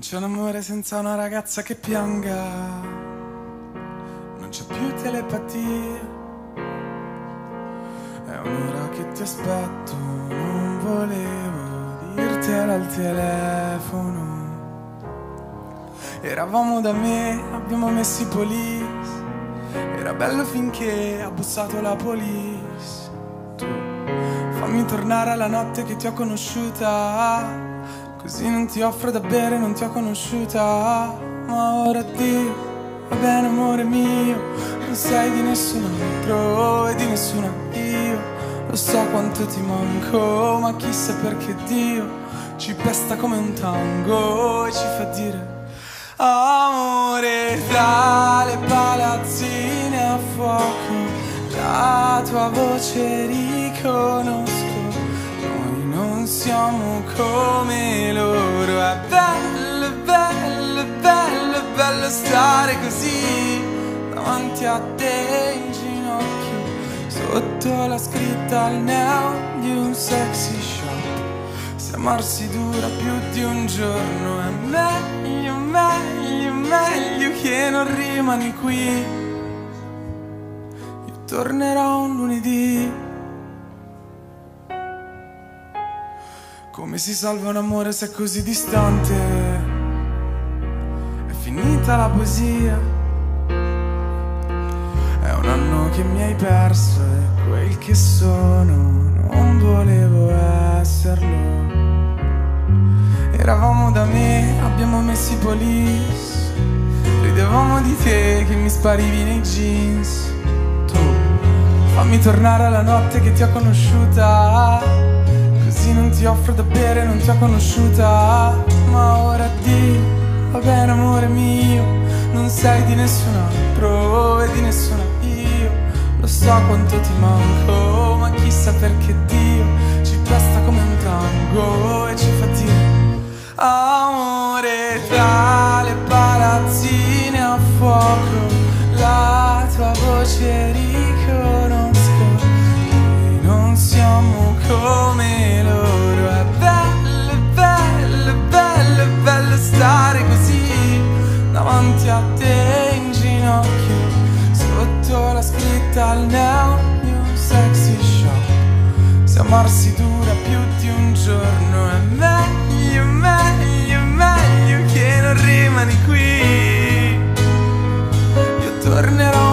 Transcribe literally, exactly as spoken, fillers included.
c'è un amore senza una ragazza che pianga, non c'è più telepatia. È un'ora che ti aspetto, non volevo dirtelo al telefono. Eravamo da me, abbiamo messo i police. Era bello finché ha bussato la police. Tu fammi tornare alla notte che ti ho conosciuta, così non ti offro da bere, non ti ho conosciuta. Ma ora addio, va bene amore mio, non sei di nessun altro e di nessuna io. Lo so quanto ti manco, ma chissà perché Dio ci pesta come un tango e ci fa dire amore. Tra le palazzine a fuoco la tua voce riconosco. Noi non siamo come loro. È bello, bello, bello, bello stare così davanti a te in ginocchio, sotto la scritta al neon di un sexy shop. Se amarsi dura più di un giorno è meglio, meglio, meglio che non rimani qui. Io tornerò un lunedì. Come si salva un amore se è così distante? È finita la poesia. È un anno che mi hai perso e quel che sono non volevo esserlo. Eravamo da me, abbiamo messo i police. Ridevamo di te che mi sparivi nei jeans. Tu fammi tornare alla notte che ti ho conosciuta, così non ti offro da bere, non ti ho conosciuta. Ma ora addio, va bene amore mio, non sei di nessun altro e di nessuna io. Lo so quanto ti manco, ma chissà perché Dio ci presta come un tango e ci fa dire amore. Tra le palazzine a fuoco la tua voce riconosco. Noi non siamo come loro. È bello, bello, bello, bello stare così davanti a te in ginocchio, sotto la scritta al neon di un sexy shop. Se amarsi dura più di un giorno è meglio, meglio, meglio che non rimani qui. Io tornerò